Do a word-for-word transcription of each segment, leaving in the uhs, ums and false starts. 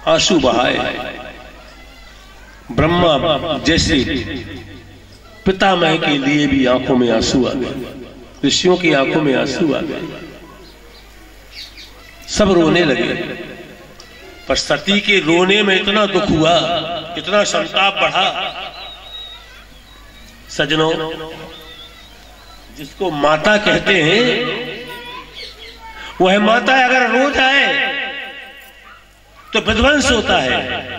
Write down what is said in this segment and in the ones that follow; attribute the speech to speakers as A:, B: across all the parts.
A: आंसू बहाए। ब्रह्मा जैसे पितामह के लिए भी आंखों में आंसू आ गए, ऋषियों की आंखों में आंसू आ गए, सब रोने लगे। पर सती के रोने में इतना दुख हुआ, इतना संताप बढ़ा। सजनों, जिसको माता कहते हैं वह माता अगर रो जाए तो विध्वंस होता है।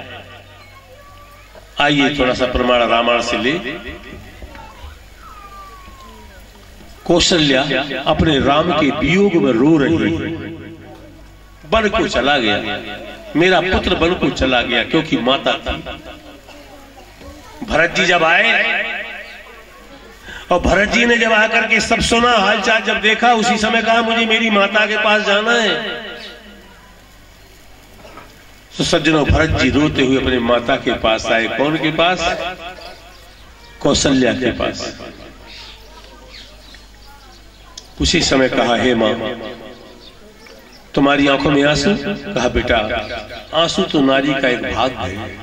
A: आइए थोड़ा सा प्रमाण रामायण से ले। कौशल्या अपने राम के वियोग में रो रही है। वन को चला गया, मेरा पुत्र वन को चला गया, क्योंकि माता थी। भरत जी जब आए और भरत जी ने जब आकर के सब सुना, हालचाल जब देखा, उसी समय कहा मुझे मेरी माता के पास जाना है। तो सज्जनों, भरत जी रोते हुए अपने माता के पास आए। कौन के पास? कौशल्या के पास। उसी समय कहा, हे मां, तुम्हारी आंखों में आंसू? कहा, बेटा आंसू तो नारी का एक भाग है।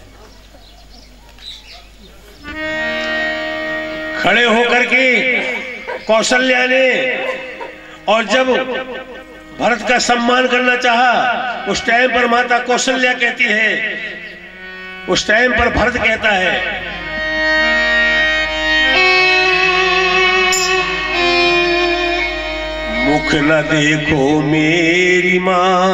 A: खड़े होकर के कौशल्या ने, और जब भरत का सम्मान करना चाहा, उस टाइम पर माता कौशल्या कहती है, उस टाइम पर भरत कहता है, मुख न देखो मेरी मां।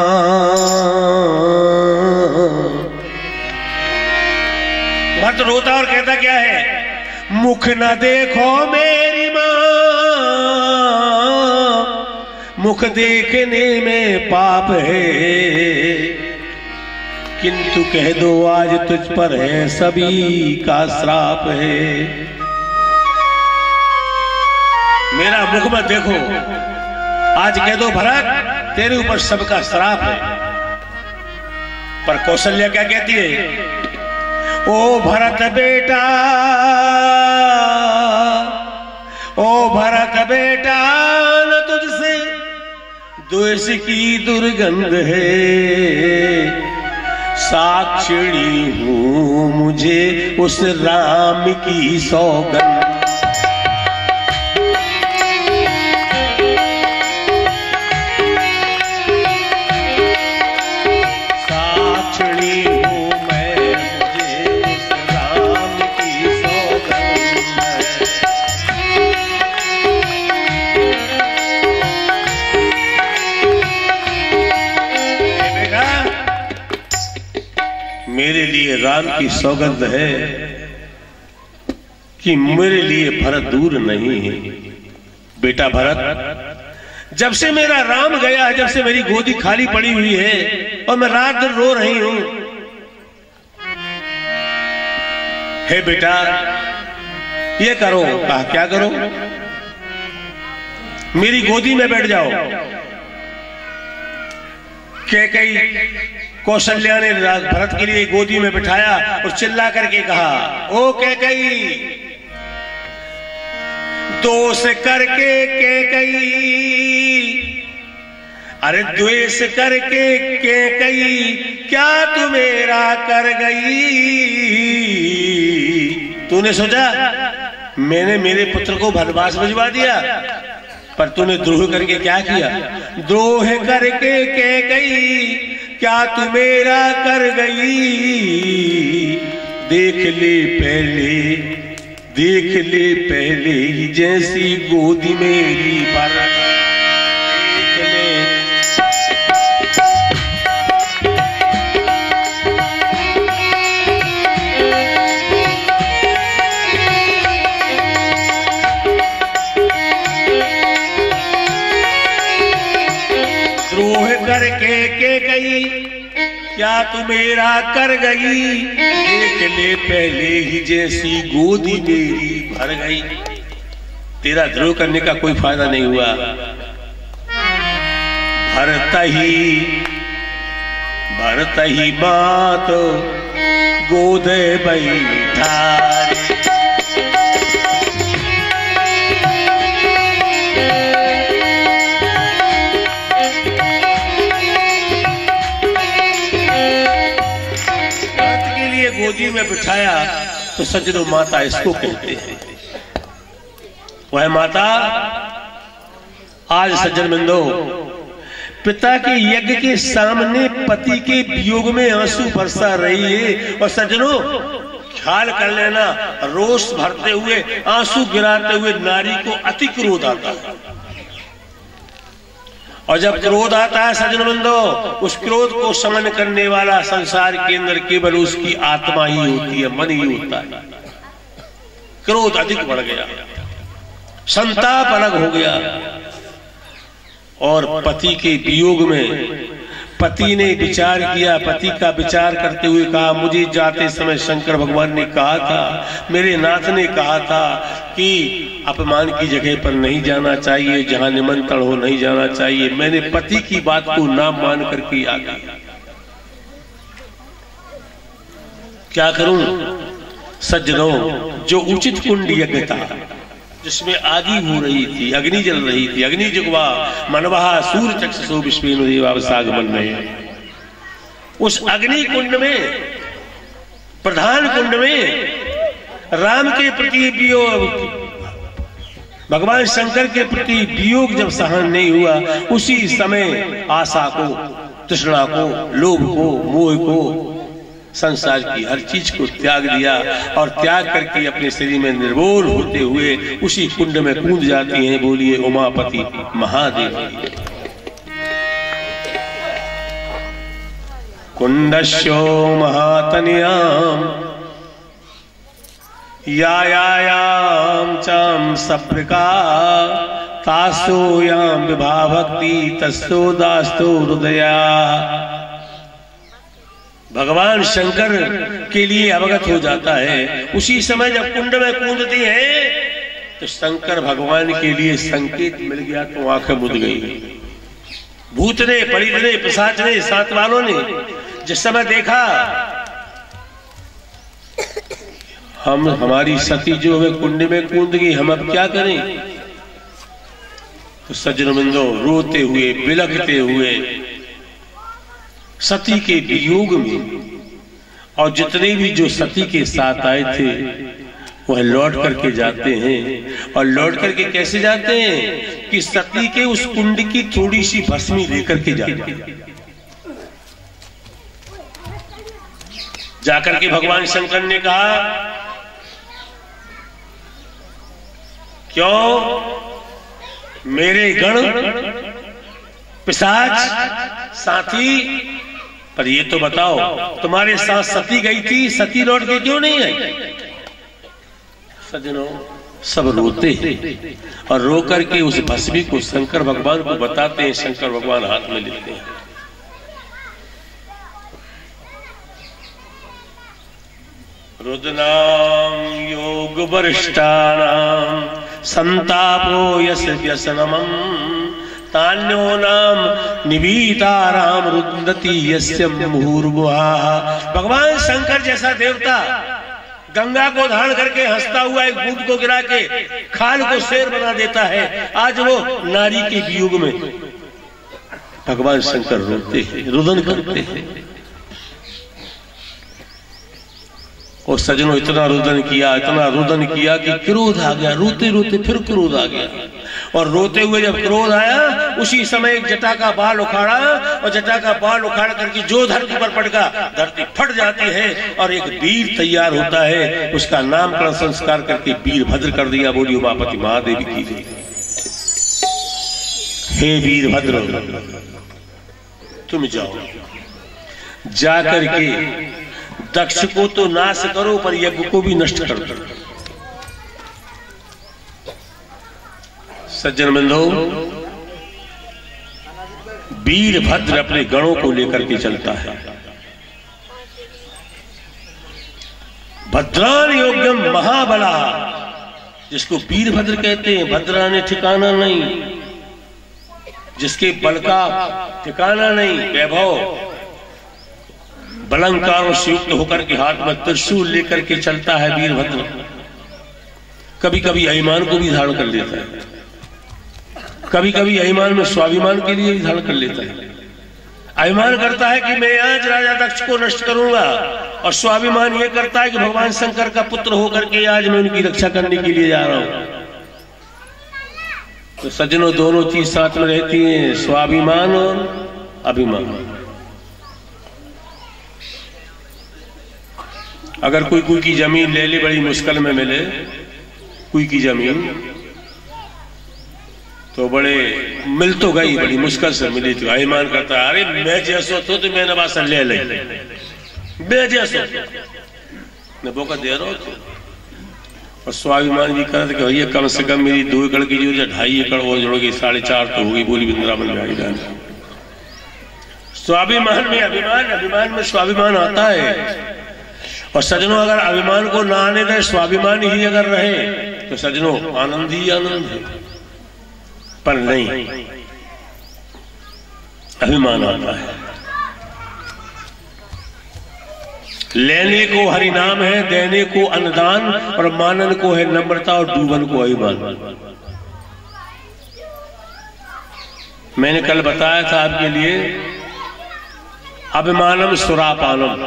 A: भरत रोता और कहता क्या है? मुख न देखो मेरी मां, मुख देखने में पाप है, किंतु कह दो आज तुझ पर है सभी का श्राप है। मेरा मुख मत देखो, आज कह दो भरत तेरे ऊपर सबका श्राप है। पर कौशल्या क्या कहती है? ओ भरत बेटा, ओ भरत बेटा, न तुझसे द्वेष की दुर्गंध है, साक्षिणी हूं मुझे उस राम की सौगंध। मेरे लिए राम की सौगंध है कि मेरे लिए भरत दूर नहीं है। बेटा भरत, जब से मेरा राम गया है, जब से मेरी गोदी खाली पड़ी हुई है और मैं रात दिन रो रही हूं, हे बेटा ये करो। कहा, क्या करो? मेरी गोदी में बैठ जाओ। कैकेयी कौशल्या ने भरत के लिए गोदी में बिठाया और चिल्ला करके कहा, ओ कैकेयी, दोष करके कैकेयी, अरे द्वेष करके कैकेयी, क्या तू मेरा कर गई? तूने सोचा मैंने मेरे पुत्र को वनवास भिजवा दिया, पर तूने द्रोह करके क्या किया? द्रोह करके कैकेयी, क्या तू मेरा कर गई? देख ले पहले, देख ले पहले जैसी गोदी मेरी भर, देख ले। द्रोह करके के गई, क्या तू मेरा कर गई? देख ले पहले ही जैसी गोदी मेरी भर गई। तेरा द्रोह करने का कोई फायदा नहीं हुआ। भरत ही भरत ही बात गोद बैठारे, गोदी में बिठाया तो सज्जनों माता इसको कहते हैं। वह माता आज सज्जन बिंदो पिता के यज्ञ के सामने पति के वियोग में आंसू बरसा रही है। और सज्जनों ख्याल कर लेना, रोष भरते हुए आंसू गिराते हुए नारी को अति क्रोध आता है। और जब क्रोध आता है सज्जन बंधो, उस क्रोध को शमन करने वाला संसार के अंदर केवल उसकी आत्मा ही होती है, मन ही होता है। क्रोध अधिक बढ़ गया, संताप अलग हो गया। और पति के वियोग में पति ने विचार किया, पति का विचार करते हुए कहा, मुझे जाते समय शंकर भगवान ने कहा था, मेरे नाथ ने कहा था कि अपमान की जगह पर नहीं जाना चाहिए, जहां निमंत्रण हो नहीं जाना चाहिए। मैंने पति की बात को ना मान करके आ गया, क्या करूं सज्जनों। जो उचित कुंड यज्ञ था जिसमें आगी हो रही थी, अग्नि जल रही थी, अग्नि जुगवा मनवहा सूर्य चक्षुषो विश्वेनु देवावसागमन में, उस अग्नि कुंड में, प्रधान कुंड में राम के प्रति वियोग, भगवान शंकर के प्रति वियोग जब सहन नहीं हुआ, उसी समय आशा को, तृष्णा को, लोभ को, मोह को, संसार की हर चीज को त्याग दिया। और त्याग करके अपने शरीर में निर्बोध होते हुए उसी कुंड में कूद जाती हैं। बोलिए उमापति महादेव। कुंडस्यो महातनियाम यायायाम चाम सप्रका तासोयाम विभा भक्ति तस्सो दास्तो हृदया। भगवान शंकर के लिए अवगत हो जाता है। उसी समय जब कुंड में कूदती है तो शंकर भगवान के लिए संकेत मिल गया तो आंखें मुद गई। भूत ने, परित ने, पिशाच ने, सात वालों ने जिस समय देखा हम हमारी सती जो है कुंड में कूद गई, हम अब क्या करें, तो सज्जन बिंदो रोते हुए बिलखते हुए सती के वियोग में, और जितने भी जो सती के साथ आए थे वह लौट करके जाते हैं। और लौट करके कैसे जाते हैं कि सती के उस कुंड की थोड़ी सी भस्मी लेकर के जाते हैं। जाकर के भगवान शंकर ने कहा, क्यों मेरे गण पिशाच साथी, पर ये तो बताओ तुम्हारे साथ सती गई थी, सती लौट के क्यों नहीं आई। सज्जनों सब रोते हैं और रो करके उस भस्मी को शंकर भगवान को बताते हैं। शंकर भगवान हाथ में लेते हैं। रुद्रनाम योग वरिष्ठानाम संतापो यस व्यसनमम् तान्यो नाम निवीताराम रुदती यस्य मुहुर्मुहुः। भगवान शंकर जैसा देवता गंगा को धारण करके हंसता हुआ एक बूंद को गिरा के खाल को शेर बना देता है, आज वो नारी के वियोग में भगवान शंकर रोते हैं, रुदन करते हैं। और सजनों इतना रुदन किया, इतना रुदन किया कि क्रोध आ गया। रोते रोते फिर क्रोध आ गया। और रोते हुए जब क्रोध आया उसी समय एक जटा का बाल उखाड़ा, और जटा का बाल उखाड़ करके जो धरती पर पड़का धरती फट जाती है और एक वीर तैयार होता है। उसका नामकरण संस्कार करके वीरभद्र कर दिया। बोली उमापति महादेवी की जय। हे वीरभद्र तुम जाओ, जाकर के दक्ष को तो नाश करो पर यज्ञ को भी नष्ट कर दो। सज्जन बंधो वीरभद्र अपने गणों को लेकर के चलता है। भद्रान योग्यम महाबला, जिसको वीरभद्र कहते हैं। भद्रा ने ठिकाना नहीं, जिसके बल का ठिकाना नहीं, वैभव बलंकारों से युक्त होकर के हाथ में त्रिशूल लेकर के चलता है वीरभद्र। कभी कभी अभिमान को भी धारण कर लेता है, कभी कभी अभिमान में स्वाभिमान के लिए भी धारण कर लेता है। अभिमान करता है कि मैं आज राजा दक्ष को नष्ट करूंगा, और स्वाभिमान ये करता है कि भगवान शंकर का पुत्र होकर के आज मैं उनकी रक्षा करने के लिए जा रहा हूं। तो सज्जनों, दोनों चीज साथ में रहती हैं, स्वाभिमान और अभिमान। अगर कोई कोई की जमीन ले ले, बड़ी मुश्किल में मिले कोई की जमीन, तो बड़े मिल तो गई, बड़ी मुश्किल से मिली, तो अभिमान करता है अरे मैं जैसो तो, तो मैंने बात ले ले, मैं जैसो मैं मौका दे रहा हूं तो। और स्वाभिमान भी करता कि भैया कम से कम मेरी दो एकड़ की जो ढाई एकड़ वो जोड़ोगी, साढ़े चार तो होगी, बोली वृंदावन में आई डाल। स्वाभिमान में अभिमान, अभिमान में स्वाभिमान आता है। और सजनों, अगर अभिमान को ना आने दे, स्वाभिमान ही अगर रहे तो सजनों आनंद ही आनंद है। पर नहीं, अभिमान आता है। लेने को हरि नाम है, देने को अन्नदान, और मानन को है नम्रता, और डूबन को अभिमान। मैंने कल बताया था आपके लिए, अभिमानम सुरापानम,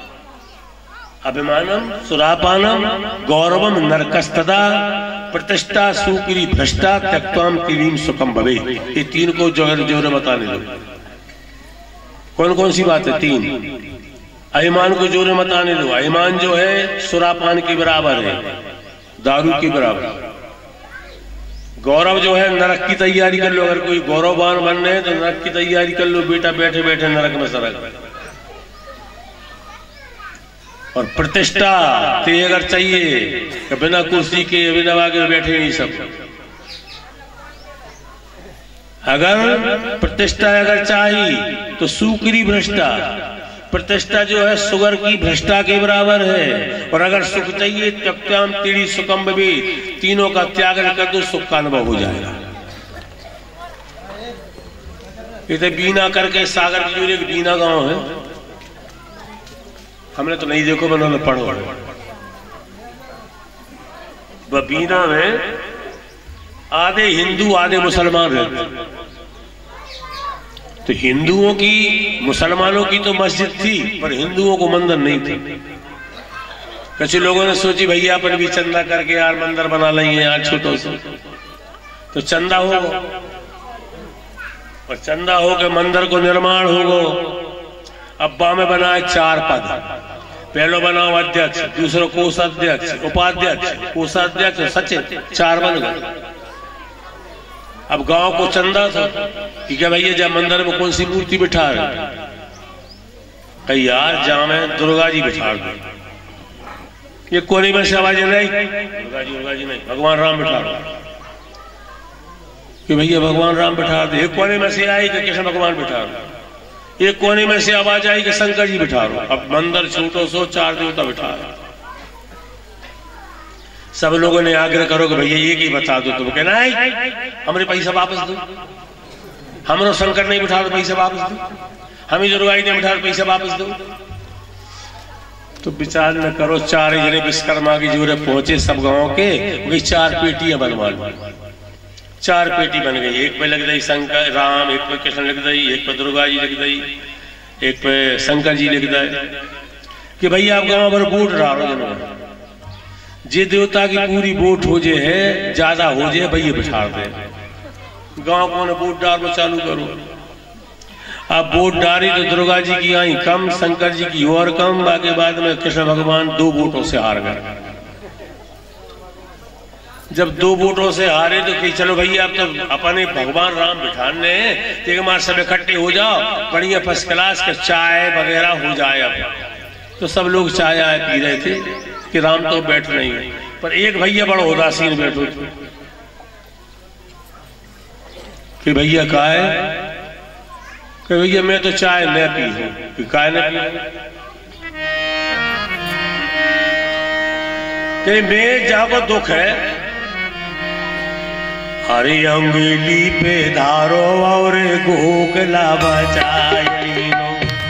A: अभिमानम सुरापानम गौरवम नरकस्तदा प्रतिष्ठा सुकिरी भ्रष्टा त्यक्ताम तिरीम सुखम भवे। ये तीन को जोर जोर बताने दो। कौन कौन सी बात है? तीन। अभिमान को जोर मत आने दो। अभिमान जो है सुरापान के बराबर है, दारू के बराबर। गौरव जो है नरक की तैयारी कर लो। अगर कोई गौरववान बन रहे तो नरक की तैयारी कर लो बेटा, बैठे बैठे नरक में सरक। और प्रतिष्ठा ते अगर चाहिए तो बिना कुर्सी के, बिना आगे बैठे नहीं सब। अगर प्रतिष्ठा अगर चाहिए तो सुकरी भ्रष्टा, प्रतिष्ठा जो है सुगर की भ्रष्टा के बराबर है। और अगर सुख चाहिए त्यक्त्याम तीड़ी सुखम भी, तीनों का त्याग कर दो, सुख का अनुभव हो जाएगा। इधर बीना करके सागर की जो एक बीना गांव है, हमने तो नहीं देखो, बना पढ़ो। वह बीना में आधे हिंदू आधे मुसलमान रहते। तो हिंदुओं की, मुसलमानों की तो मस्जिद थी, पर हिंदुओं को मंदिर नहीं थे। कुछ लोगों ने सोची भैया अपन भी चंदा करके यार मंदिर बना लेंगे यार छोटो से। तो चंदा हो, और चंदा हो के मंदिर को निर्माण होगो। अब्बा में बनाए चार पद, पहलो बनाओ अध्यक्ष, दूसरो कोषाध्यक्ष, उपाध्यक्ष, कोषाध्यक्ष, सचिव, चार बन गए। अब गांव को चंदा था कि क्या भैया जब मंदिर में कौन सी मूर्ति बिठा रहे? कही यार जहां में दुर्गा जी बिठा दो। ये कोने में से आवाज नहीं, दुर्गा जी दुर्गा जी नहीं, भगवान राम बिठा दो। कि भैया भगवान राम बिठा दे। एक कोने में से आई कि कृष्ण भगवान बिठा दो। एक कोने में से आवाज आई कि शंकर जी बिठा दो। अब मंदिर छोटो सो चार देवता बिठा दो। सब लोगों ने आग्रह करो कि भैया एक ही बता दो। तुम कहना है हमारे पैसा वापस दो, हमरो शंकर नहीं बिठा दो, पैसा वापस दो, हम ही दुर्गा जी ने बिठा दो, पैसा वापस दो। तो विचार न करो, चार जने विश्वकर्मा की जोरे पहुंचे सब गांव के, वही चार पेटियां बनवा लो। चार पेटी बन गई। एक पे लग गई शंकर राम, एक पे कृष्ण लिख गई, एक पे दुर्गा जी लिख गई, एक पे शंकर जी लिख गए। कि भैया आप गांव भर वोट डालो, जे देवता की पूरी वोट हो जे है, ज्यादा हो जे भैया बिठा दे। गांव को वोट डालो चालू करो। अब वोट डाली तो दुर्गा जी की आई कम, शंकर जी की और कम, बाकी बाद में कृष्ण भगवान दो वोटों से हार गए। जब दो वोटों से हारे तो कि चलो भैया अब तो अपने भगवान राम बिठाने हैं, तो हमारे सब इकट्ठे हो जाओ, बढ़िया फर्स्ट क्लास का चाय वगैरह हो जाए। अब तो सब लोग चाय आए पी रहे थे कि राम तो बैठ नहीं है, पर एक भैया बड़ा उदासीन बैठो थे कि भैया का है कि भैया मैं तो चाय न पी हूं। कि काय न पी? कि मैं जाको दुख है, अरे अंगुली पे धारो और गोखला बचाई लो।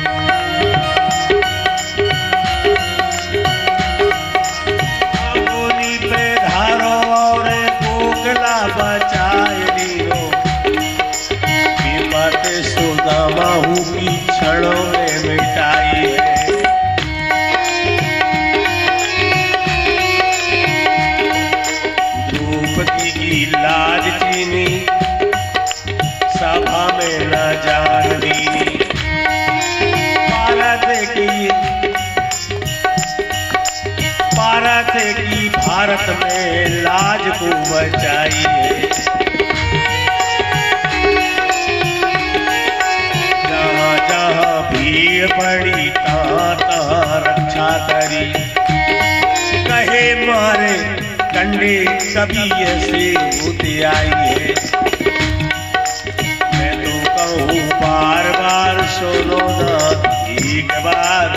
A: अंगुली पे धारो और गोखला बचाई लो। कीमत सुदामा हूँ की क्षणों में मिटाई है। मचाई है। जहाँ जहाँ भीड़ पड़ी तहाँ तहाँ रक्षा करी। कहे मारे कंडे कभी ऐसे होते आई है। मैं तो कहूँ बार बार सुनो ना एक बार,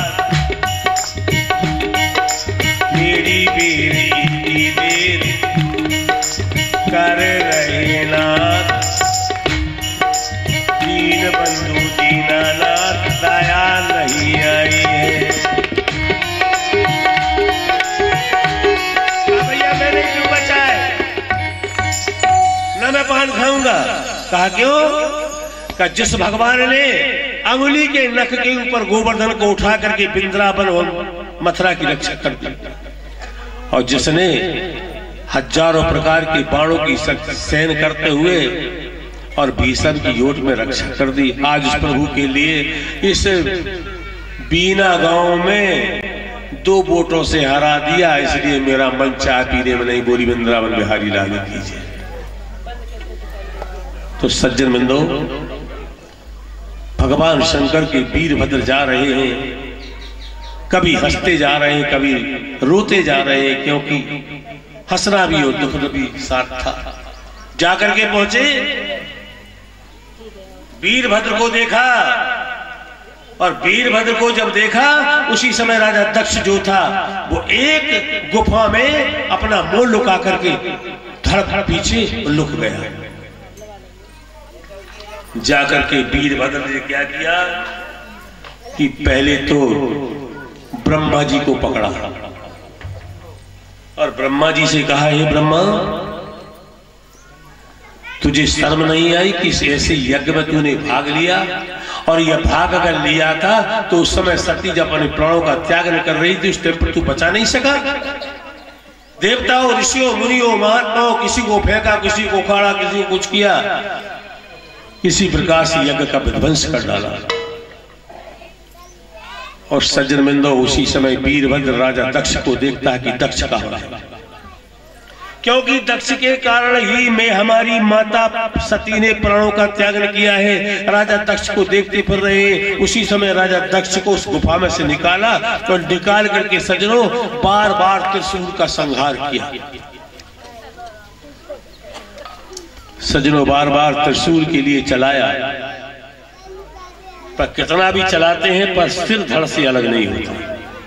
A: मेरी बेरी इतनी देर कर रहे नाथ। दीन बंधु दीनानाथ दया नहीं आई है। भैया मैंने क्यों बचाए, न मैं पान खाऊंगा। कहा क्यों? का जिस भगवान ने अंगुली के नख के ऊपर गोवर्धन को उठा करके वृंदावन और मथुरा की रक्षा कर दी, और जिसने हजारों प्रकार के बाणों की सहन करते हुए और भीषण की योट में रक्षा कर दी, आज उस प्रभु के लिए इस बीना गांव में दो वोटों से हरा दिया। इसलिए मेरा मन चाय पीने में नहीं, बोली वृंदावन बिहारी लाल कीजिए। तो सज्जन बिंदो, भगवान शंकर के वीरभद्र जा रहे हैं, कभी हंसते जा रहे हैं, कभी रोते जा रहे हैं, क्योंकि हंसना भी और दुख भी साथ था। जाकर के पहुंचे, वीरभद्र को देखा, और वीरभद्र को जब देखा उसी समय राजा दक्ष जो था वो एक गुफा में अपना मुंह लुका करके धड़ धड़ पीछे लुक गया। जाकर के वीरभद्र ने क्या किया कि पहले तो ब्रह्मा जी को पकड़ा और ब्रह्मा जी से कहा, हे ब्रह्मा, तुझे शर्म नहीं आई कि ऐसे यज्ञ में तूने भाग लिया? और यह भाग अगर लिया था तो उस समय सती जब अपने प्राणों का त्याग न कर रही थी, उस टाइम पर तू बचा नहीं सका। देवताओं, ऋषियों, मुनियों, महात्माओं, किसी को फेंका, किसी को उखाड़ा, किसी को कुछ किया, इसी प्रकार से यज्ञ का विध्वंस कर डाला। और सज्जन बिंदु, उसी समय वीरभद्र राजा दक्ष को देखता है कि दक्ष कहाँ है, क्योंकि दक्ष के कारण ही में हमारी माता सती ने प्राणों का त्याग किया है। राजा दक्ष को देखते फिर रहे। उसी समय राजा दक्ष को उस गुफा में से निकाला, तो निकाल करके सज्जनों बार बार त्रिशूल का संहार किया। सज्जनों बार बार त्रिशूल के लिए चलाया, पर कितना भी चलाते हैं पर सिर धड़ से अलग नहीं होता,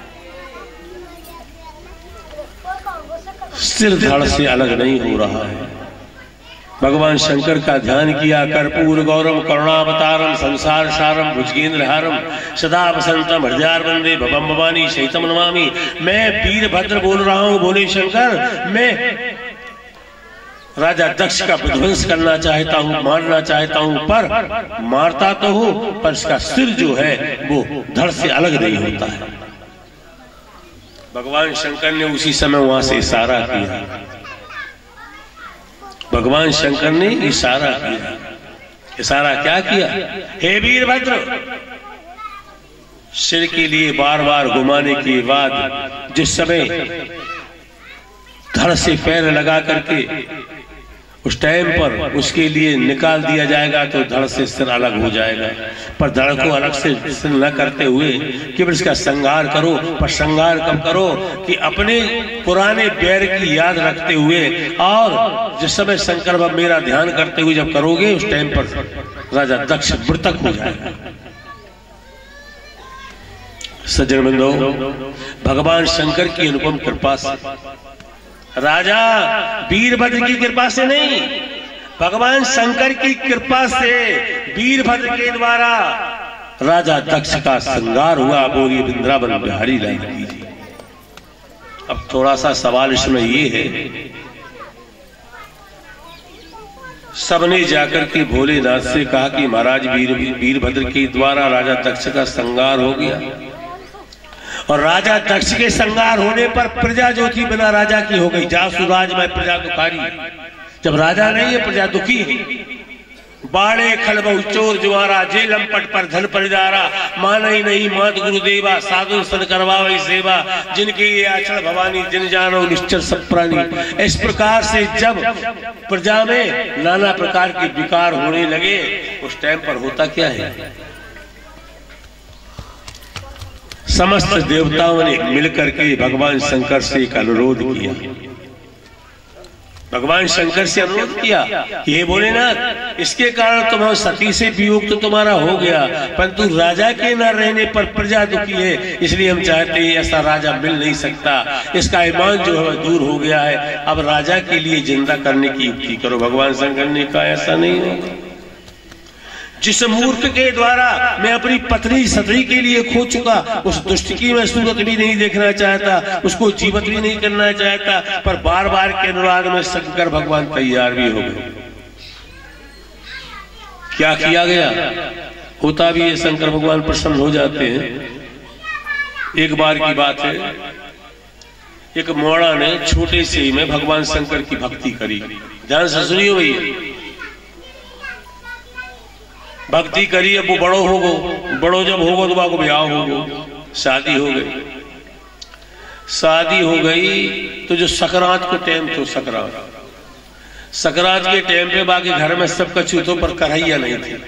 A: सिर धड़ से अलग नहीं हो रहा है। भगवान शंकर का ध्यान किया। कर्पूर गौरम करुणावतारम संसार सारम भुजगेंद्रहारम सदा वसंतम हृदयार वंदे भवम भवानी सहितम नमामि। मैं वीरभद्र बोल रहा हूं, बोले शंकर, मैं राजा दक्ष का विध्वंस करना चाहता हूं, मारना चाहता हूं, पर मारता तो हूं पर इसका सिर जो है वो धड़ से अलग नहीं होता है। भगवान शंकर ने उसी समय वहां से इशारा किया। भगवान शंकर ने इशारा किया। इशारा क्या किया? हे वीरभद्र, सिर के लिए बार बार घुमाने के बाद जिस समय धड़ से पैर लगा करके उस टाइम पर उसके लिए निकाल दिया जाएगा तो धड़ से सिर अलग हो जाएगा, पर धड़ को अलग से सिर न करते हुए केवल इसका संहार करो। पर संहार कब करो कि अपने पुराने बैर की याद रखते हुए, और जिस समय शंकर बाबा मेरा ध्यान करते हुए जब करोगे उस टाइम पर राजा दक्ष मृतक हो जाएगा। सज्जन बंधो, भगवान शंकर की अनुपम कृपा से, राजा वीरभद्र की कृपा से नहीं, भगवान शंकर की कृपा से वीरभद्र के द्वारा राजा दक्ष का संहार हुआ। बोलिए वृंदावन बिहारी लाल की जी। अब थोड़ा सा सवाल इसमें ये है, सबने जाकर के भोलेनाथ से कहा कि महाराज वीर वीरभद्र के द्वारा राजा दक्ष का संहार हो गया, और राजा दक्ष के संहार होने पर प्रजा जो थी बिना राजा की हो गई। जासु राज में प्रजा दुखारी, जब राजा नहीं है प्रजा दुखी है। बाड़े खलबहु चोर जुआरा जे लंपट पर धन परिदारा, माना ही नहीं मात गुरुदेवा साधु सन करवावई सेवा, जिनके ये आचरण भवानी जिन जानो निश्चल सब प्राणी। इस प्रकार से जब प्रजा में नाना प्रकार के विकार होने लगे, उस टाइम पर होता क्या है, समस्त देवताओं ने मिलकर के भगवान शंकर से एक अनुरोध किया। भगवान शंकर से अनुरोध किया, ये भोलेनाथ, इसके कारण तुम्हारा सती से वियोग तो तुम्हारा हो गया, परंतु राजा के न रहने पर प्रजा दुखी है, इसलिए हम चाहते हैं ऐसा राजा मिल नहीं सकता, इसका ईमान जो है दूर हो गया है, अब राजा के लिए जिंदा करने की युक्ति करो। भगवान शंकर ने कहा ऐसा नहीं होगा, जिस मूर्ख के द्वारा मैं अपनी पत्नी सती के लिए खो चुका, उस दुष्ट की मैं सूरत भी नहीं देखना चाहता, उसको जीवित भी नहीं करना चाहता, पर बार बार के अनुराग में शंकर भगवान तैयार भी हो गए। क्या किया गया, होता भी है, शंकर भगवान प्रसन्न हो जाते हैं। एक बार की बात है, एक मोड़ा ने छोटे से ही में भगवान शंकर की भक्ति करी। ध्यान से सुनियो भैया, भक्ति करी, अब वो बड़ो हो गो, बड़ो जब होगो तो बाको ब्याह हो गो, शादी हो गई। शादी हो गई तो जो सकरात को टाइम तो सकरात सकरात के टाइम पे बाकी घर में सब कछूतों पर कढ़ैया नहीं थी।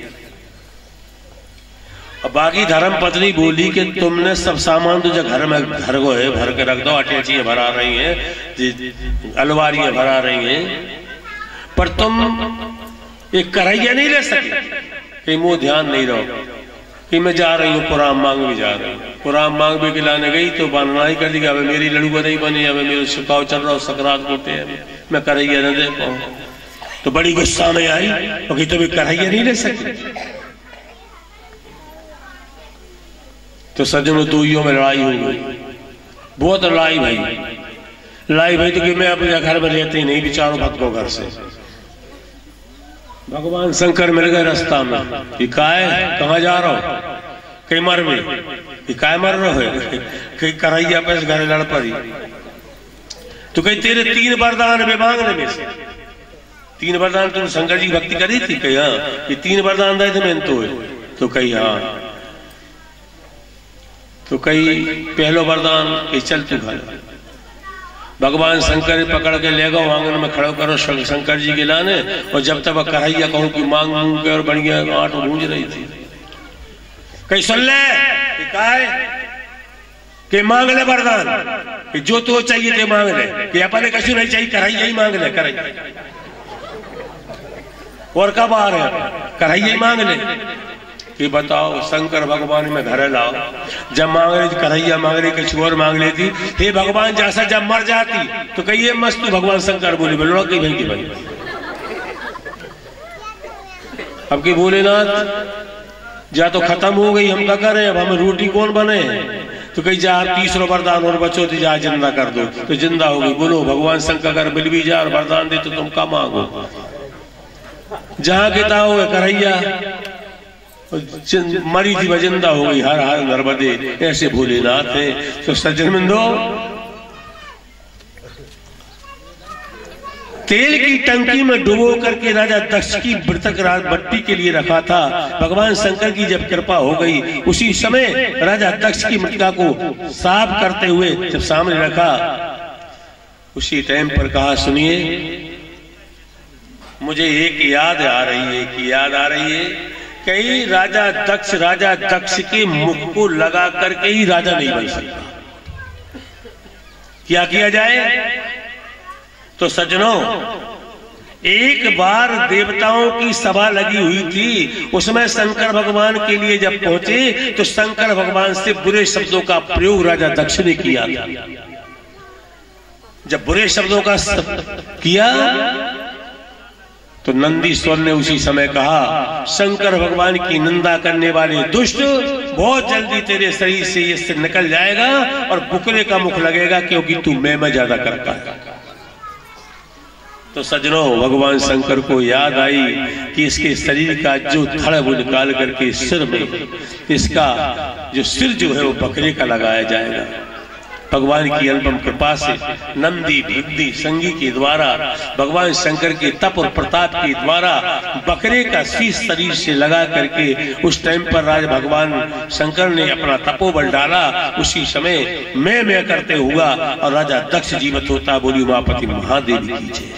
A: अब बाकी धर्म पत्नी बोली कि तुमने सब सामान तो जो घर में घर को है भर के रख दो, अटैचियां भरा रही हैं, अलवारियां भरा रही हैं, पर तुम एक कढ़ैया नहीं ले सके। कि मुँह ध्यान नहीं रहो कि मैं जा रही हूँ पुराम मांग भी जा रही हूँ, पुराम मांग भी खिलाने गई तो बनना ही कर दिया, मेरी लड़ू नहीं बनी, अब मेरे छिपाव चल रहा हूँ, सकरात कोटे मैं करैया न दे पाऊँ। तो बड़ी गुस्सा में आई, क्योंकि तो भी करैया नहीं ले सकती। तो सज्जनों दोइयों में लड़ाई हो गई, बहुत लड़ाई भाई लड़ाई भाई तो कि मैं अपने घर में रहते ही नहीं, बिचारों भक्तों घर से। भगवान शंकर मिल गए रास्ता में, ये काय कहाँ जा रहा हो, कहीं मर में, ये काय मर रहा है, कहीं करैया पे घर लड़ पड़ी। तो कहीं तेरे तीन वरदान वे मांगने में से, तीन वरदान तुम शंकर जी भक्ति करी थी, कहीं हाँ ये तीन वरदान दे थे मैंने तो, तो कहीं हाँ, तो कहीं पहलो वरदान कि चल तू घर। भगवान शंकर पकड़ के ले गो आंगन में खड़ो करो शंकर जी के लाने, और जब तक कढ़ैया कहूं कि मांग मांग के और बढ़िया आठ गूंज रही थी। कहीं सुन ले कि मांग ले वरदान, कि जो तो चाहिए थे मांग ले, कि अपने कछु नहीं चाहिए, कढ़ैया ही मांग ले, कढ़ैया और कब आ रहे कढ़ैया ही मांग ले। कि बताओ शंकर भगवान में घर लाओ, जब मांग रही कन्हैया मांग रही कुछ और मांग लेती, हे भगवान जैसा जब मर जाती तो कहिए मस्त भगवान शंकर बोले बोलो कि भाई की भाई अब की भोलेनाथ जा तो खत्म हो गई, हम क्या करें, अब हमें रोटी कौन बने, तो कहीं जा तीसरा वरदान और बचो तो जा जिंदा कर दो, तो जिंदा हो गई। बोलो भगवान शंकर अगर मिल भी जा और वरदान दे तो तुम क्या मांगो, जहां कहता हो कन्हैया मरी थी जिंदा हो गई, हर हर नर्मदे, ऐसे भोलेनाथ है। तो सज्जन बिंदो, तेल की टंकी में डुबो करके राजा दक्ष की मृतक भट्टी के लिए रखा था। भगवान शंकर की जब कृपा हो गई, उसी समय राजा दक्ष की मृतिका को साफ करते हुए जब सामने रखा, उसी टाइम पर कहा सुनिए मुझे एक याद आ रही है, एक याद आ रही है, कई राजा दक्ष राजा दक्ष के मुख को लगा करके ही राजा नहीं बन सकता, क्या किया जाए। तो सज्जनों, एक बार देवताओं की सभा लगी हुई थी, उसमें शंकर भगवान के लिए जब पहुंचे तो शंकर भगवान से बुरे शब्दों का प्रयोग राजा दक्ष ने किया। जब बुरे शब्दों का किया तो नंदीश्वर ने उसी समय कहा, शंकर भगवान की निंदा करने वाले दुष्ट, बहुत जल्दी तेरे शरीर से ये निकल जाएगा और बुकरे का मुख लगेगा, क्योंकि तू मैं में ज्यादा करता है। तो सज्जनों, भगवान शंकर को याद आई कि इसके शरीर का जो धड़ वो निकाल करके सिर में, इसका जो सिर जो है वो बकरे का लगाया जाएगा। भगवान की अनुपम कृपा से नंदी भिद्दी संगी के द्वारा भगवान शंकर के तप और प्रताप के द्वारा बकरे का शीश शरीर से लगा करके उस टाइम पर राज भगवान शंकर ने अपना तपोबल डाला। उसी समय मैं मैं करते हुआ और राजा दक्ष जीवित होता। बोली उमापति महादेव की जय।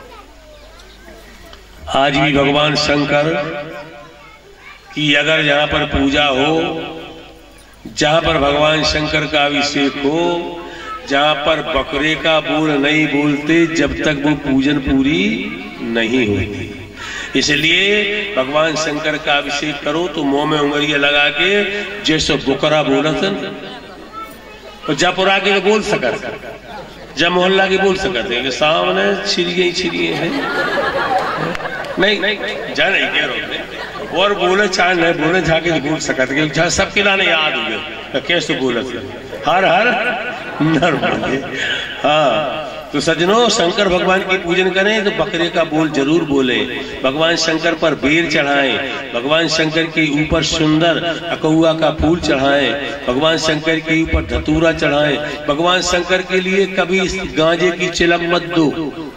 A: आज भी भगवान शंकर की अगर यहाँ पर पूजा हो, जहां पर भगवान शंकर का अभिषेक हो, जहां पर बकरे का बोल नहीं बोलते जब तक वो पूजन पूरी नहीं होती। इसलिए भगवान शंकर का अभिषेक करो तो मुंह में उंगलियां लगा के जैसे बुकरा बोलत तो जपुरा के बोल सकत, जब मोहल्ला के बोल सकते हैं कि सामने छिड़िए छिड़िए हैं नहीं जा नहीं कह रहे और बोले चाहे नहीं बोले जाके बोल सकते सबके लाने याद हो गए कैसे बोले हर हर नर्मदे। हाँ तो सजनों शंकर भगवान की पूजन करें तो बकरे का बोल जरूर बोले, भगवान शंकर पर बेर चढ़ाएं, भगवान शंकर के ऊपर सुंदर अकौआ का फूल चढ़ाएं, भगवान शंकर के ऊपर धतूरा चढ़ाएं, भगवान शंकर के लिए कभी गांजे की चिलम मत दो।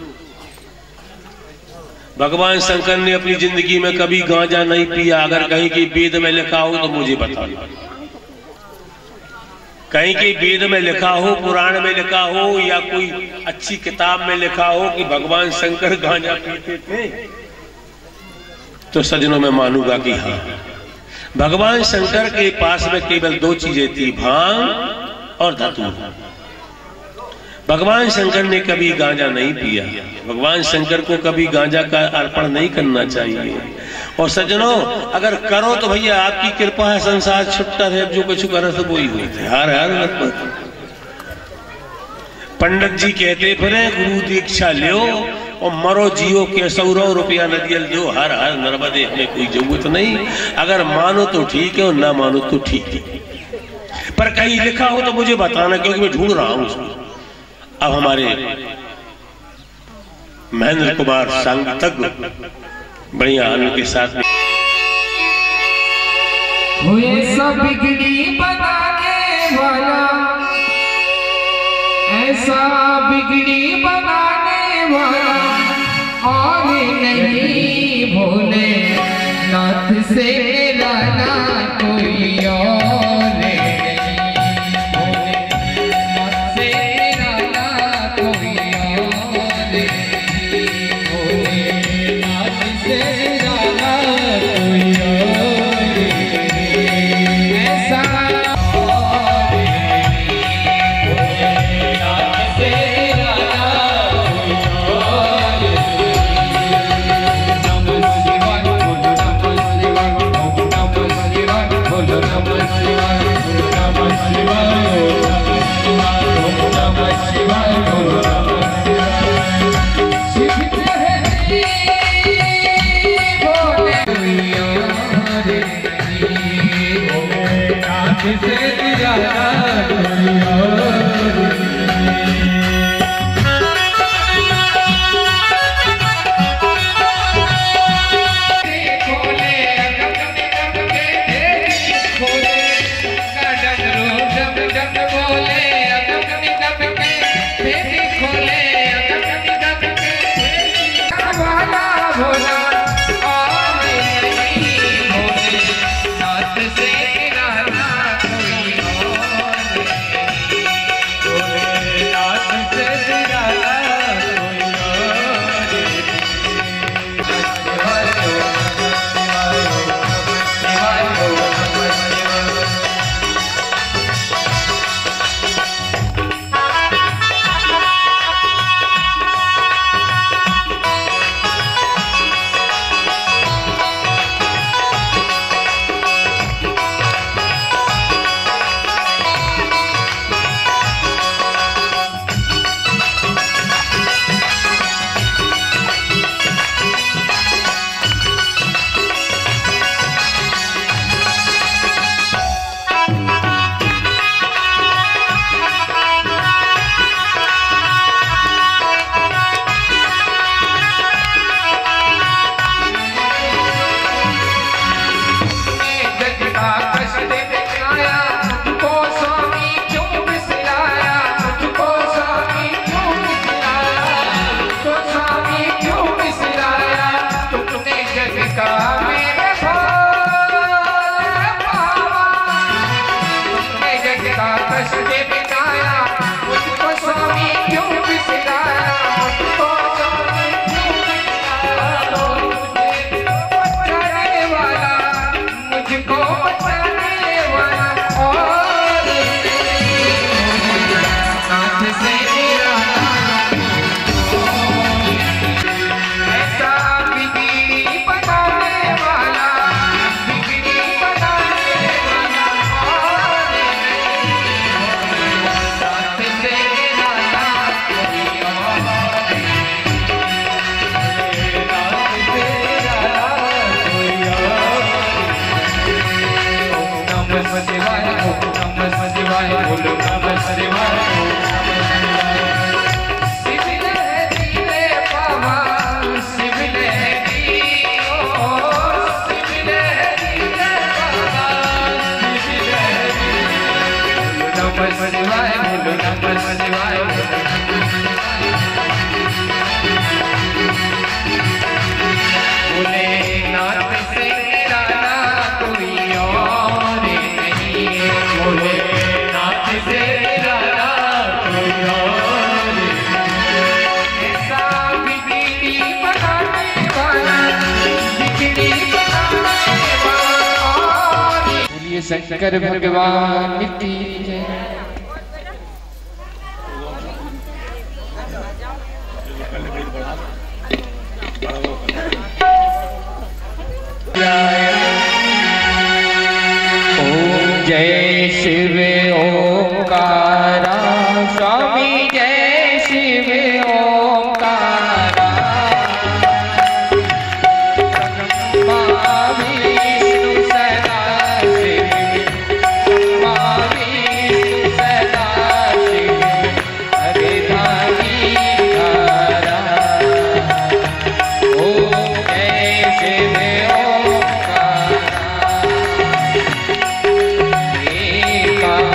A: भगवान शंकर ने अपनी जिंदगी में कभी गांजा नहीं पिया। अगर कहीं की वेद में लिखा हो तो मुझे बताना, कहीं की वेद में लिखा हो, पुराण में लिखा हो या कोई अच्छी किताब में लिखा हो कि भगवान शंकर गांजा पीते थे तो सजनों में मानूंगा कि हाँ। भगवान शंकर के पास में केवल दो चीजें थी, भांग और धतूरा। भगवान शंकर ने कभी गांजा नहीं पिया। भगवान शंकर को कभी गांजा का अर्पण नहीं करना चाहिए। और सज्जनों अगर करो तो भैया आपकी कृपा है, संसार छुट्टा है, जो कुछ करे तो वही हुई थे। हर हर पंडित जी कहते फिरे गुरु दीक्षा लियो और मरो जियो के सौ रुपया नदियल दो। हर हर नर्मदे हमें कोई जरूरत नहीं। अगर मानो तो ठीक है और ना मानो तो ठीक है, पर कहीं लिखा हो तो मुझे बताना, क्योंकि मैं ढूंढ रहा हूं उसको। अब हमारे महेंद्र कुमार सांगतज्ञ बढ़िया आलू के साथ में
B: हुए सब बिगड़ी बनाने वाला, ऐसा बिगड़ी बनाने वाला और नहीं भोले नाथ से लाना कोई और नहीं, भोले नाथ से लाना कोई और नहीं, भोले नाथ से लाना कोई और नहीं, ऐसा और नहीं, भोले नाथ से लाना कोई और नहीं। नमः शिवाय बोलो, नमः शिवाय बोलो, नमः शिवाय बोलो, नमः शिवाय बोलो, नमः शिवाय बोलो, नमः शिवाय बोलो, नमः शिवाय। शिव है भोले कोई और नहीं, भोले नाथ से लाना कोई और नहीं। खोले अगम निगम के खोले काजल रो जब जब बोले अगम निगम के बेटी खोले अगम निगम के वाला भोला और नहीं, भोले नाथ से लाना कोई और नहीं। कष्ट बिताया, मुझको स्वामी क्यों बिसराया, मुझको स्वामी क्यों बिसराया। बचाने वाला, मुझको बचाने वाला और नाथ से मेरा ऐसा बिगड़ी बनाने वाला, बिगड़ी बनाने वाला और नाथ से मेरा कोई और, नाथ से मेरा कोई और। ओम नमः शिवाय, ओम नमः शिवाय, बोलो नमः शिवाय। शिव लहरी रे बाबा, शिव लहरी, ओ शिव लहरी रे बाबा, शिव लहरी। बोलो नमः शिवाय, बोलो नमः शिवाय। भोलेनाथ से निराला कोई और नहीं, भोलेनाथ से निराला कोई और नहीं। ऐसा बिगड़ी बनाने वाला, बिगड़ी बनाने वाला और बोलिए शंकर भगवान की जय। ओम जय शिव ओंकारा, स्वामी जय शिव ओंकारा। ब्रह्मा विष्णु सदा शिव, ब्रह्मा विष्णु सदा शिव, हरे धारी धारा। ओम जय शिव ओंकारा, एका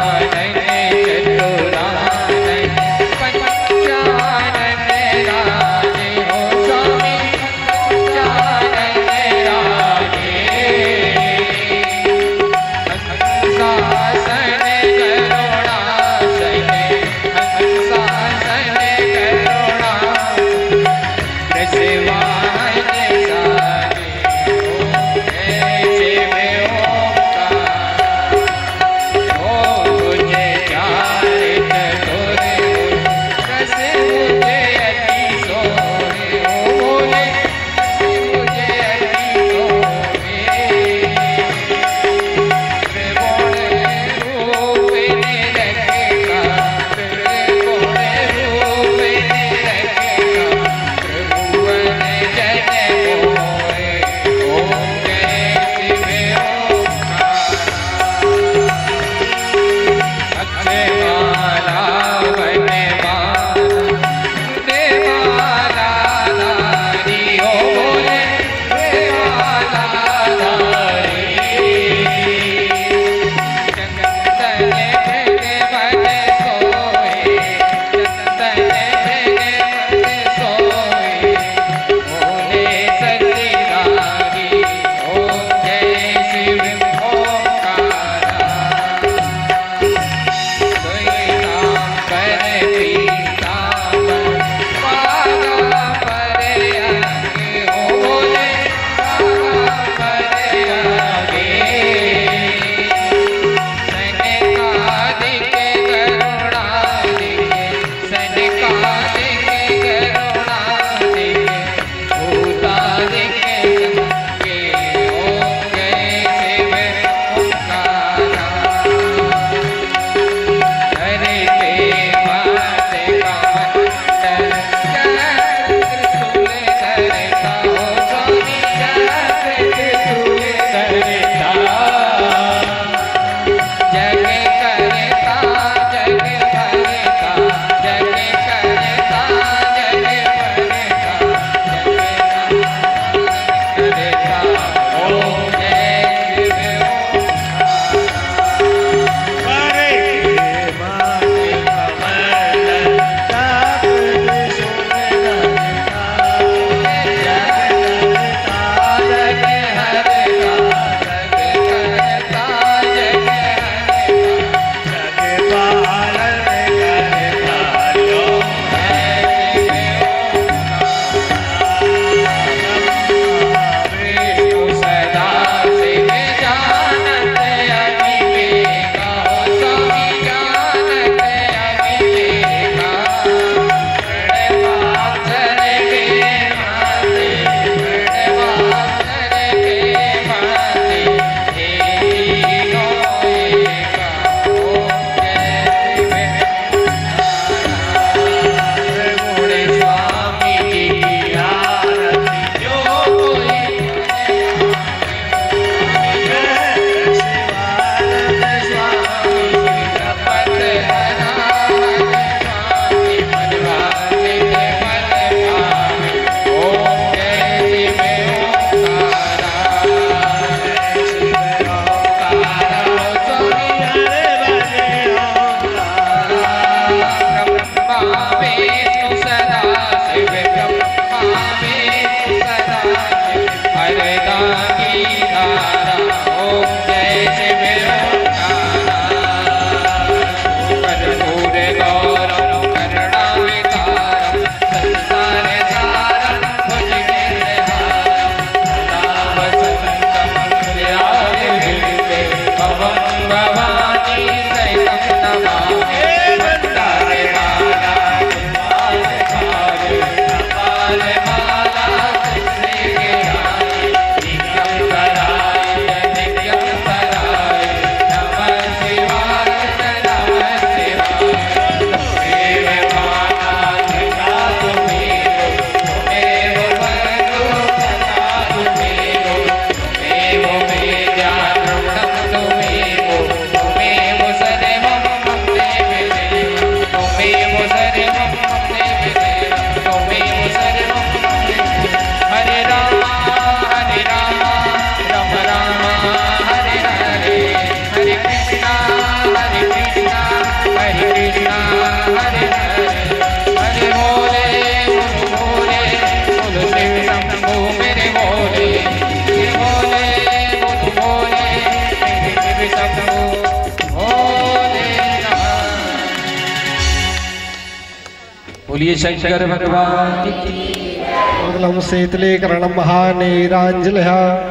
B: बोलिए शंकर भगवान की।
C: मंगलम शीतलीकरणं महानीरांजलिः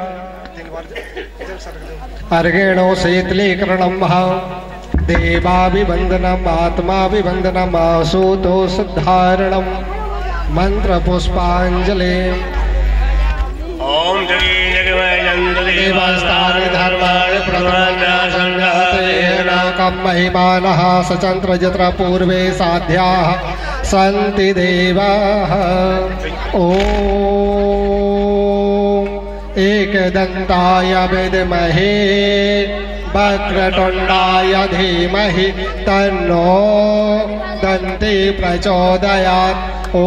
C: अर्गेणो शीतलीकरणं महा देवाभिवन्दनम् आत्माभिवन्दनम् आसूतो शुद्धारणं मंत्रपुष्पांजलि।
A: ओम जगे जगमय
C: देवास्तानि धर्माणि प्रथमन्यासंगतेन कं महिमानः सचन्द्र यत्र पूर्वे साध्याः सन्ति देवाः। ॐ एकदन्ताय विद्महे वक्रतुण्डाय धीमहि तन्नो दन्ती प्रचोदयात्। ॐ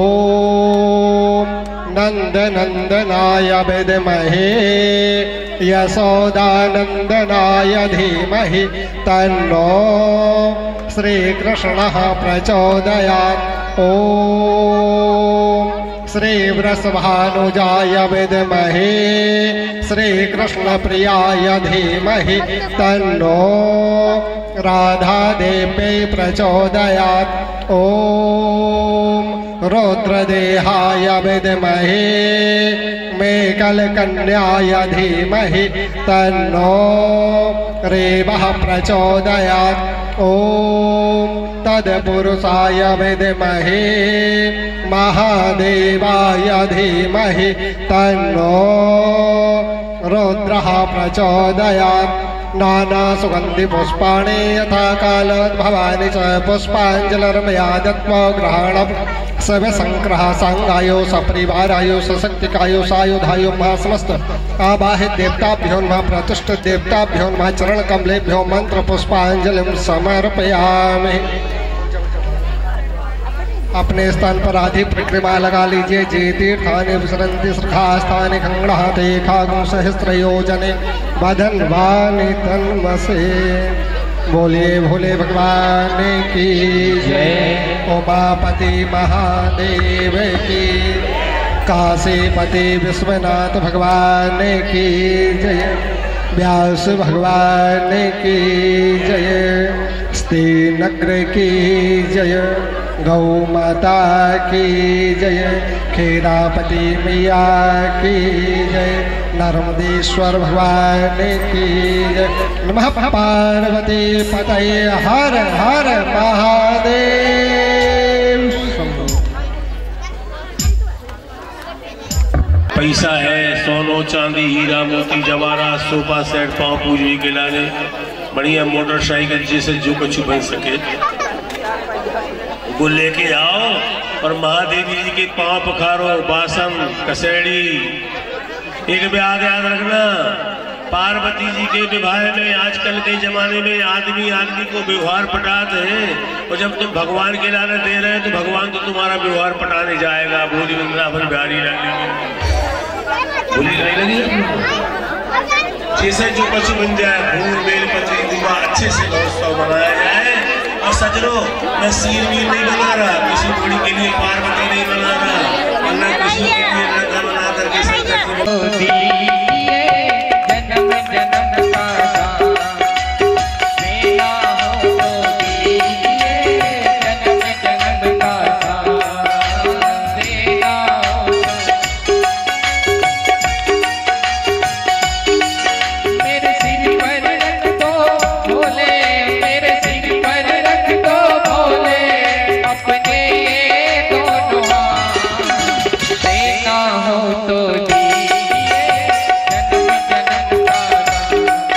C: नन्दनन्दनाय विद्महे यशोदानन्दनाय धीमहि तन्नो श्रीकृष्णः प्रचोदयात्। ॐ श्रीवृषभानुजाय विद्महे श्रीकृष्णप्रियाय धीमहि तन्नो राधादेव्यै प्रचोदयात्। ॐ रुद्रदेहाय विद्महे मेकलकन्याय धीमहि तन्नो रेवः प्रचोदयात्। ॐ तत्पुरुषाय विद्महे महादेवाय धीमहि तन्नो रुद्रः प्रचोदयात्। नाना सुगंधि पुष्पाणि यथा कालोद्भवानि च पुष्पांजलिर्मया दत्त्वा ग्रहणं सवसंक्रः संगायो सपरिवारायो सशक्तिकायो सायुधायो महा समस्त आवाहित देवताभ्यो नमः प्रतिष्ठित देवताभ्यो नमः चरण कमलेभ्यो मंत्र पुष्पांजलिं समर्पयामि। अपने स्थान पर आधी परिक्रमा लगा लीजिए। जे तीर्थानि विसरन्ति श्रद्धास्थानि खंगणः ते खागुं सहस्रयोजने बधन्वानि तन्मसे। बोलिए भोले भगवान की जय। उमापति महादेव की, काशीपति विश्वनाथ भगवान की जय, व्यास भगवान की जय, स्थिनग्र की जय, गौ माता की जय, खेरापति मैया की जय, नर्मदेश्वर भगवान की जय। नमः पार्वती पतये हर हर महादेव।
A: पैसा है, सोनो चांदी हीरा मोती जवाहरात सोफा सेट पाँव पूजने के लाने बढ़िया मोटरसाइकिल जैसे जो कुछ बन सके वो लेके आओ और महादेवी जी के पाँव पखारो। बासन कसेड़ी एक बात याद रखना, पार्वती जी के विवाह में आजकल के जमाने में आदमी आदमी को व्यवहार पटाते हैं और जब तुम भगवान के लाने दे रहे हैं तो भगवान तो तुम्हारा व्यवहार पटाने जाएगा। बोली वृंदावन बिहारी लगी बोली नहीं लगी जैसे जो कुछ बन जाए फूल बेल पत्री दुआ अच्छे से महोत्सव मनाया जाए। और सजनो मैं सीर वीर नहीं बना रहा, किसी बड़ी के लिए पार्वती नहीं बना रहा, वरना किसी के लिए लड़का बना करके संकट
B: जन्म जन्म का मेरा हो तो दीजिए, जन्म जन्म का मेरा हो मेरे सिर पर रख दो भोले, मेरे सिर पर रख दो भोले, अपने दोनों हाथ देना हो तो दीजिए, जन्म जन्म का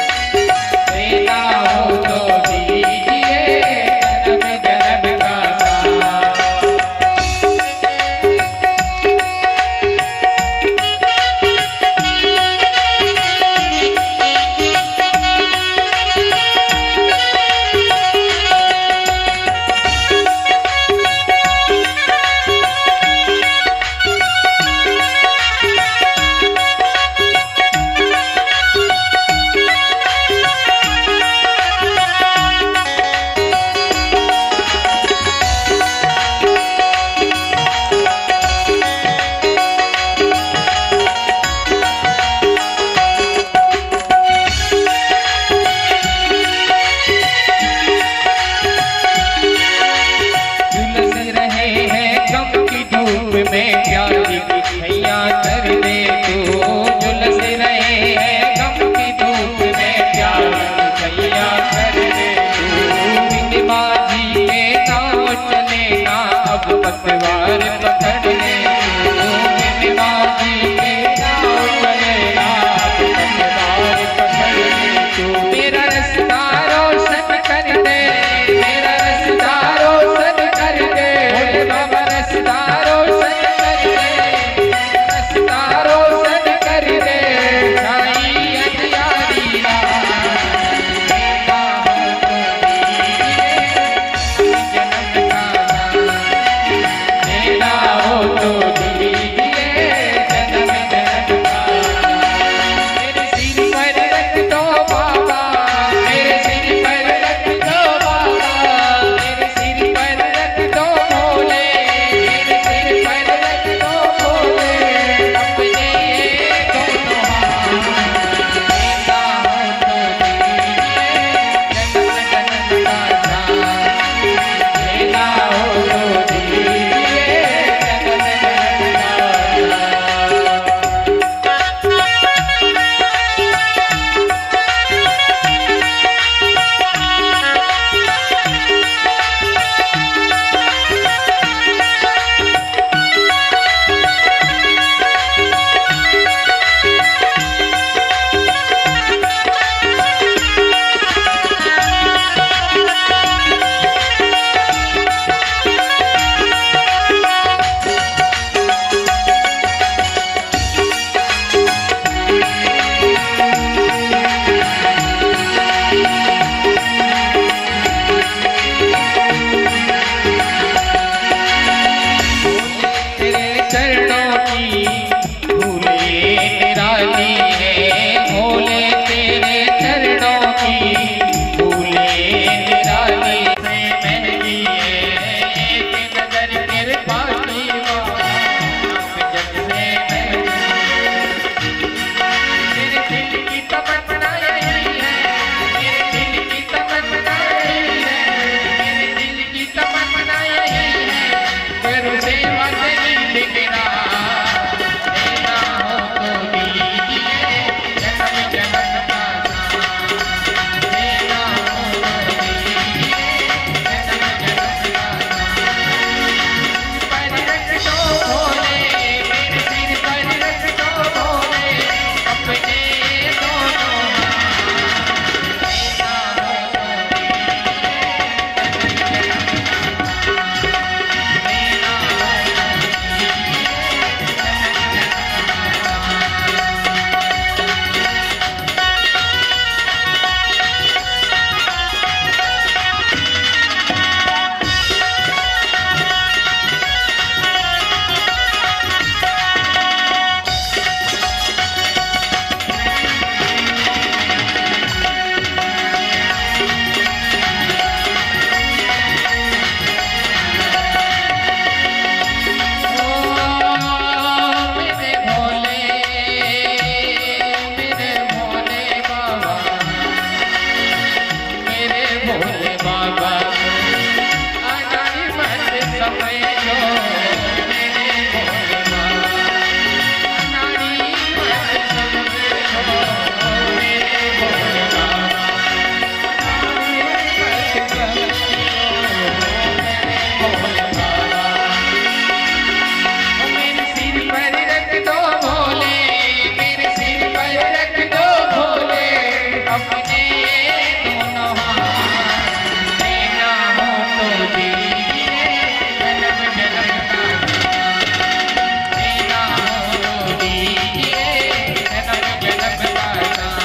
B: बाबा आना ही मत समझो मेरे भोले बाबा, आना ही मत समझो मेरे भोले बाबा, मेरे सिर पर रख दो भोले, मेरे सिर पर रख दो भोले, अपने दोनों हाथ देना हो तो दीजिए जन्म जन्म का देना हो तो दीजिए जन्म जन्म का देना हो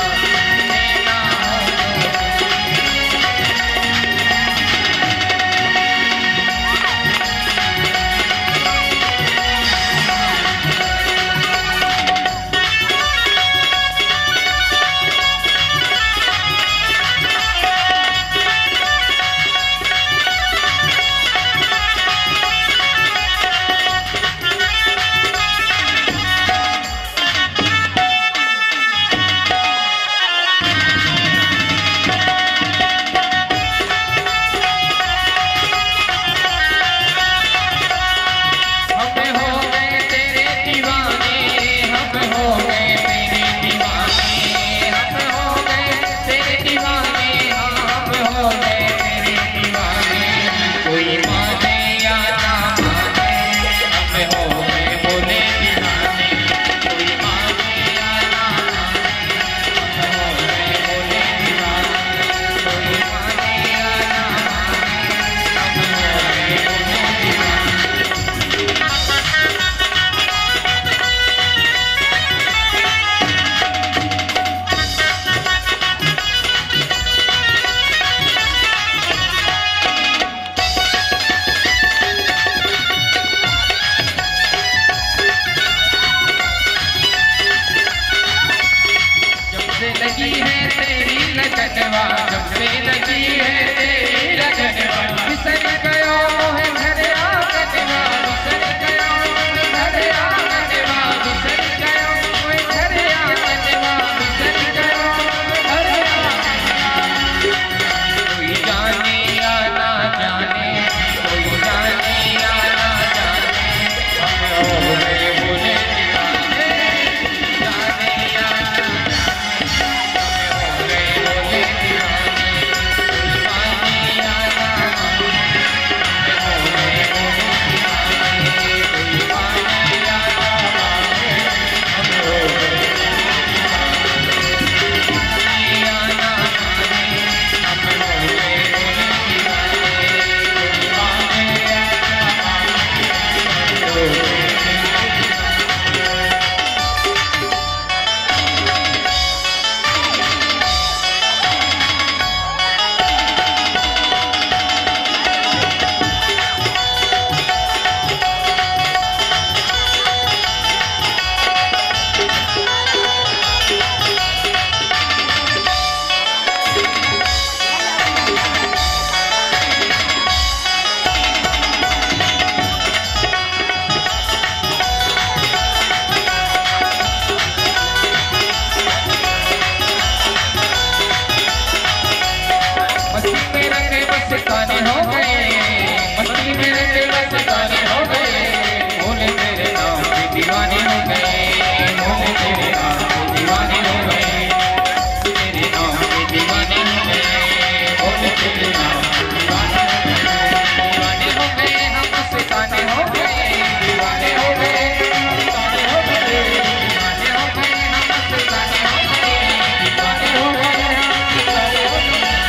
B: लगी है तेरी लगनवा, जब से लगी है तेरी लगनवा, बिसर गयो है घर आंगनवा, बिसर गयो है घर आंगनवा, बिसर गयो है घर आंगनवा, बिसर गयो है घर आंगनवा। कोई जाने या ना जाने, कोई जाने या ना जाने, हम हो गए भोले दीवाने, जाने या ना मस्ताने हो गए, मस्ती मेरे दिल मस्ताने हो गए, भोले तेरे नाम के दीवाने हो गए, भोले तेरे नाम के दीवाने हो गए, तेरे नाम के दीवाने हो गए, भोले तेरे नाम के दीवाने हो गए, दीवाने हो गए हम मस्ताने हो गए, दीवाने हो गए मस्ताने हो गए, दीवाने हो गए हम मस्ताने हो गए, दीवाने हो गए हम मस्ताने हो गए।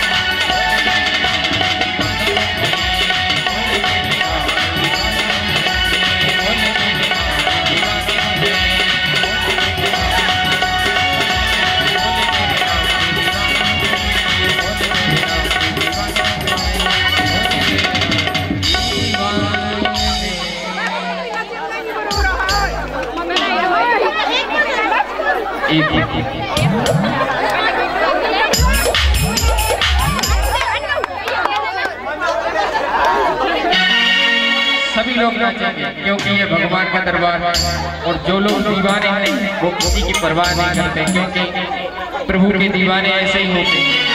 B: सभी लोग नाचेंगे क्योंकि ये भगवान का दरबार है और जो लोग दीवाने हैं वो किसी की परवाह नहीं करते, क्योंकि प्रभु के दीवाने ऐसे ही होते हैं।